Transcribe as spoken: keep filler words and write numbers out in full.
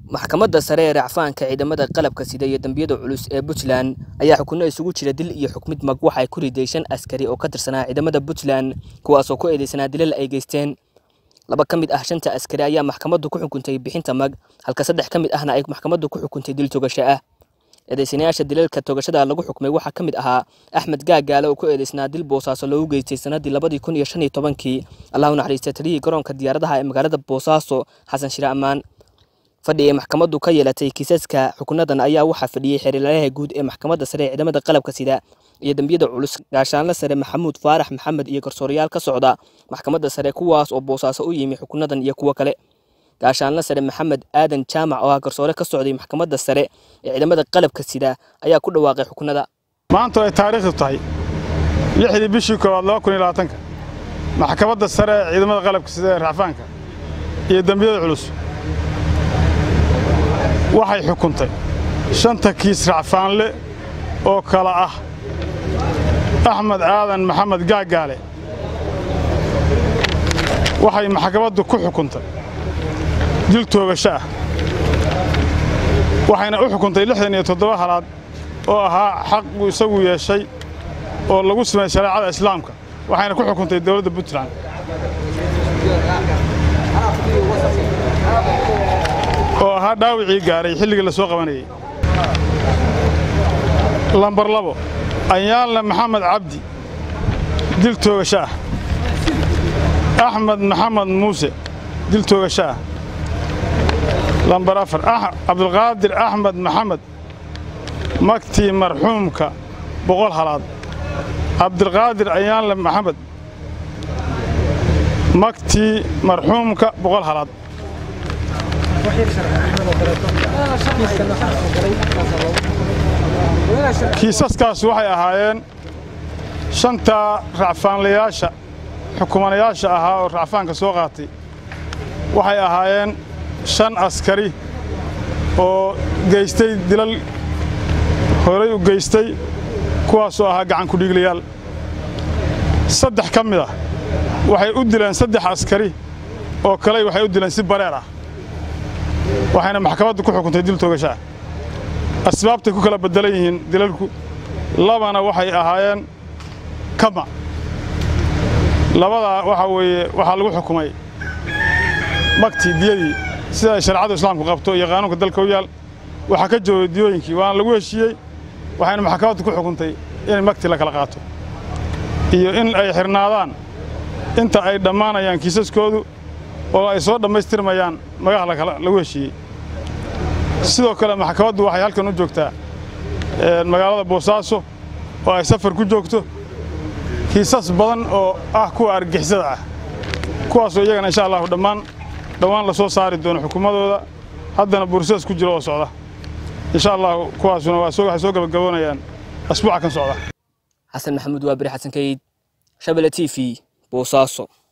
maxkamadda sare ee racfaanka ciidamada qalabka sida iyo dambiyada culus ee Puntland ayaa xukunno isugu jira dil iyo xukmid mag waxa ay ku riday shan askari oo ka tirsanaa ciidamada Puntland kuwaas oo ku eedeysanaa dilal ay geysteen laba ka mid ah shanta askari ayaa maxkamaddu ku xukuntay bixinta mag halka saddex ka mid ahna ay maxkamaddu ku xukuntay dil togasho ah eedeysanayaasha dilalka togashada lagu xukmay waxa ka mid ahaa Axmed Gaagaale oo ku eedeysnaa dil Boosaaso loogu geystay sanadii laba kun iyo shan iyo toban-kii Allahu naxariisto tiriyay garoonka diyaaradaha ee magaalada Boosaaso Xasan Shire Amaan fadhiye maxkamaddu ka yeelatay kiisaska xukunadan ayaa waxa fadhiyay xiriirlaha guud ee maxkamadda sare ee ciidamada qalabka sida iyo dambiyada culus gaashaanle sare Maxamuud Faarax Maxamed iyo garsoorayaal ka socda maxkamadda sare kuwaas oo Boosaaso u yimi xukunadan iyo kuwa kale gaashaanle sare Maxamed Aadan Jaamac oo garsoore ka socday maxkamadda sare ee ciidamada qalabka sida ayaa ku dhawaaqay xukunada maanta ay taariikhdu tahay lixdii bishii koowaad laba kun iyo labaatan maxkamadda sare ee ciidamada qalabka sida ee racfaanka iyo dambiyada culus waxay xukuntay shanta kiis racfaanle oo kala ah Axmed Aadan Maxamed Gaagaale waxay maxkamaddu ku xukuntay dil toogasho ah waxayna u xukuntay lixdan iyo toddoba halaad oo ahaa xaq uu isagu yeeshay oo lagu sameeyay shariicada islaamka waxayna ku xukuntay dawladda Puntland oo ahaa dhaawicii gaaray xilligii la soo qabanayay lambar labo Ayaanle Maxamed Cabdi dil toogasho ah Axmed Maxamed Muuse dil toogasho ah lambar afar Cabdulqaadir Axmed Maxamed makti marxuumka boqol halaad Cabdulqaadir Ayaanle Maxamed makti marxuumka boqol halaad kiisaskaas waxay ahaayeen shanta racfaanlayaasha xukumanayaasha ahaa oo racfaanka soo qaatay waxay ahaayeen shan askari oo geystay dilal horay u geystay kuwaas oo ahaa gacan ku dhiiglayaal saddex ka mid ah waxay u dileen saddex askari oo kale waxay u dileen si bareer ah waxayna maxkamaddu ku xukuntay dil toogasho ah asbaabtay ku kala bedelan yihiin dilalku labana waxay ahaayeen kama labada waxa weeye waxa lagu xukumay magti diyadii sida shariicada islaamku qabto iyo qaanuunka dalka u yaal waxa ka jooga diyooyinkii waana lagu heshiiyey waxayna maxkamaddu ku xukuntay in magti la kala qaato iyo in ay xirnaadaan inta ay dhammaanayaan kiisaskoodu oo ay soo dhamaystirmayaan magaha lagu heshiiyey sidoo kale maxkamaddu waxay halkan u joogtaa magaalada Boosaaso oo ay safar ku joogto kiisas badan oo ah kuwa argixisada ah kuwaas oo iyagana insha Allah dhammaan dhawaan la soo saari doono xukuumadooda haddana bursaas ku jiro oo socda insha Allah kuwaasuna waa soo waxay soo gabagaboonayaan asbuuca kan socda Xasan Maxamuud waa bari Xasan Kayd Shabelle T V Boosaaso.